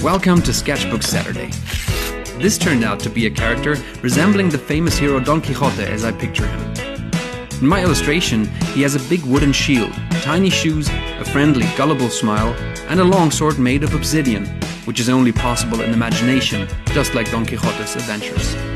Welcome to Sketchbook Saturday. This turned out to be a character resembling the famous hero Don Quixote as I picture him. In my illustration, he has a big wooden shield, tiny shoes, a friendly, gullible smile, and a long sword made of obsidian, which is only possible in imagination, just like Don Quixote's adventures.